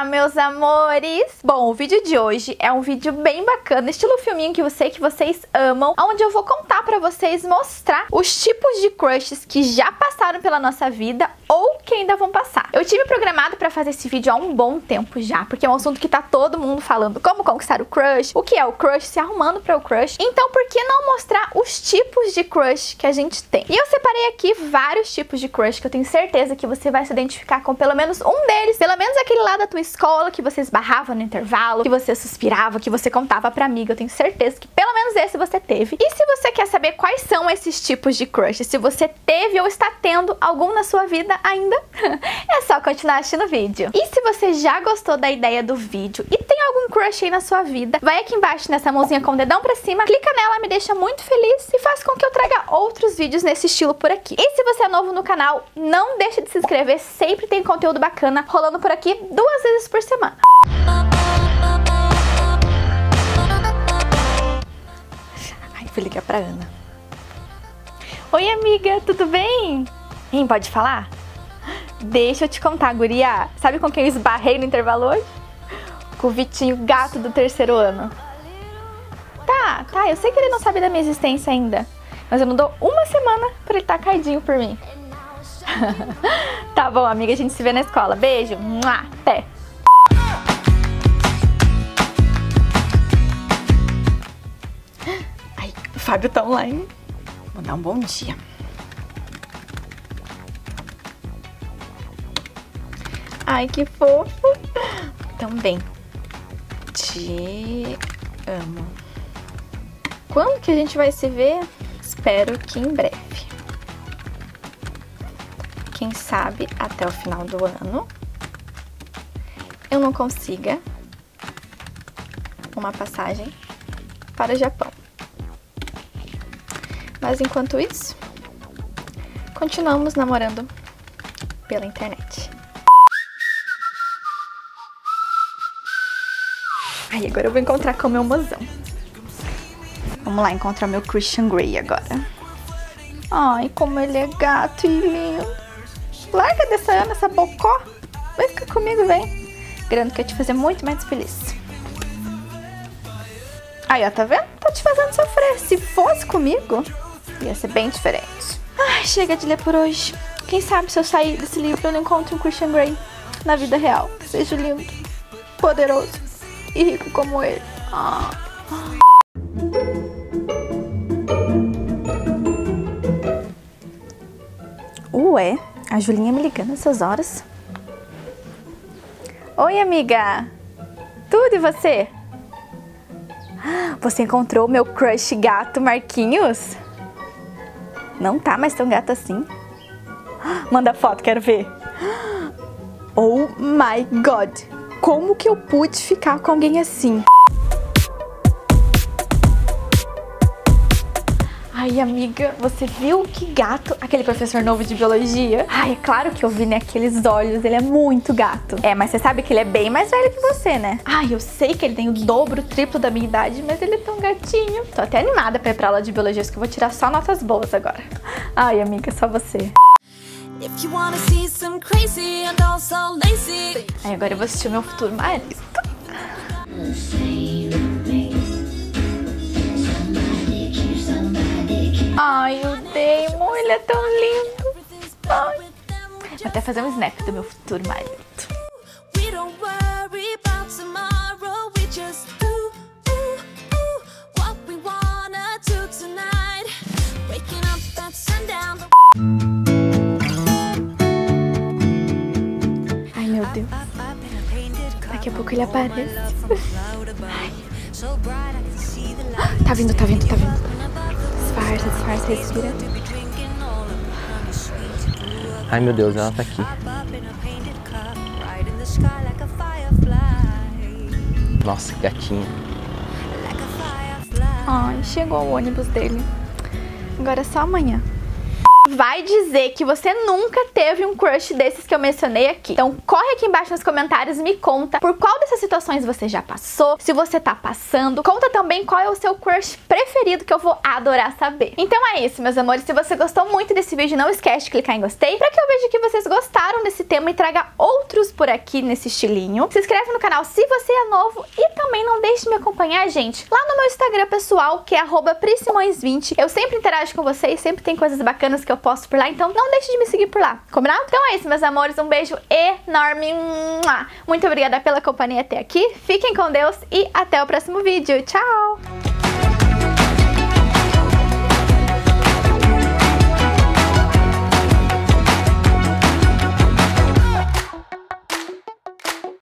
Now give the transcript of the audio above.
meus amores! Bom, o vídeo de hoje é um vídeo bem bacana, estilo filminho que eu sei que vocês amam, onde eu vou contar pra vocês, mostrar os tipos de crushes que já passaram pela nossa vida ou que ainda vão passar. Eu tive programado pra fazer esse vídeo há um bom tempo já, porque é um assunto que tá todo mundo falando, como conquistar o crush, o que é o crush, se arrumando pra o crush. Então, por que não mostrar os tipos de crush que a gente tem? E eu separei aqui vários tipos de crush que eu tenho certeza que você vai se identificar com pelo menos um deles, pelo menos aquele lá da tua escola que você esbarrava no intervalo, que você suspirava, que você contava pra amiga. Eu tenho certeza que pelo menos esse você teve. E se você quer saber quais são esses tipos de crush, se você teve ou está tendo algum na sua vida ainda, é só continuar assistindo o vídeo. E se você já gostou da ideia do vídeo e tem algum crush aí na sua vida, vai aqui embaixo nessa mãozinha com o dedão pra cima, clica nela, me deixa muito feliz e faz com que eu traga outros vídeos nesse estilo por aqui. E se você é novo no canal, não deixa de se inscrever, sempre tem conteúdo bacana rolando por aqui 2 vezes por semana. Ai, vou ligar pra Ana. Oi, amiga, tudo bem? Hein, pode falar? Deixa eu te contar, guria. Sabe com quem eu esbarrei no intervalo hoje? Com o Vitinho, gato do 3º ano. Tá, eu sei que ele não sabe da minha existência ainda, mas eu não dou uma semana pra ele estar caidinho por mim. Tá bom, amiga, a gente se vê na escola. Beijo, até! Ai, o Fábio tá online. Vou dar um bom dia. Ai, que fofo. Também. Te amo. Quando que a gente vai se ver? Espero que em breve. Quem sabe até o final do ano eu não consiga uma passagem para o Japão. Mas enquanto isso, continuamos namorando pela internet. Ai, agora eu vou encontrar com o meu mozão. Vamos lá encontrar meu Christian Grey agora. Ai, como ele é gato e lindo. Larga dessa Ana, essa bocó. Vem ficar comigo, vem. Grande que ia te fazer muito mais feliz. Aí, ó, tá vendo? Tá te fazendo sofrer. Se fosse comigo, ia ser bem diferente. Ai, chega de ler por hoje. Quem sabe se eu sair desse livro eu não encontro um Christian Grey na vida real. Que seja lindo, poderoso e rico como ele. Ué, a Julinha me ligando essas horas. Oi, amiga. Tudo e você? Você encontrou o meu crush gato Marquinhos? Não tá mais tão gato assim. Manda foto, quero ver. Oh my God. Como que eu pude ficar com alguém assim? Ai, amiga, você viu que gato aquele professor novo de biologia? Ai, é claro que eu vi, né, aqueles olhos, ele é muito gato. É, mas você sabe que ele é bem mais velho que você, né? Ai, eu sei que ele tem o dobro, o triplo da minha idade, mas ele é tão gatinho. Tô até animada pra ir pra aula de biologia, que eu vou tirar só notas boas agora. Ai, amiga, só você. Ai, agora eu vou assistir o meu futuro marido. Ai, o Damon, ele é tão lindo. Ai. Vou até fazer um snap do meu futuro marido. Ai, meu Deus. Daqui a pouco ele aparece. Ai. Tá vindo. Disfarça, respira. Ai, meu Deus, ela tá aqui. Nossa, que gatinha. Ai, chegou o ônibus dele. Agora é só amanhã. vai dizer que você nunca teve um crush desses que eu mencionei aqui. Então corre aqui embaixo nos comentários e me conta por qual dessas situações você já passou, se você tá passando. Conta também qual é o seu crush preferido, que eu vou adorar saber. Então é isso, meus amores. Se você gostou muito desse vídeo, não esquece de clicar em gostei, pra que eu veja que vocês gostaram desse tema e traga outros por aqui nesse estilinho. Se inscreve no canal se você é novo e também não deixe de me acompanhar, gente, lá no meu Instagram pessoal, que é @prisimões20. Eu sempre interajo com vocês, sempre tem coisas bacanas que eu posto por lá, então não deixe de me seguir por lá, combinado? Então é isso, meus amores, um beijo enorme. Muito obrigada pela companhia até aqui, fiquem com Deus e até o próximo vídeo. Tchau!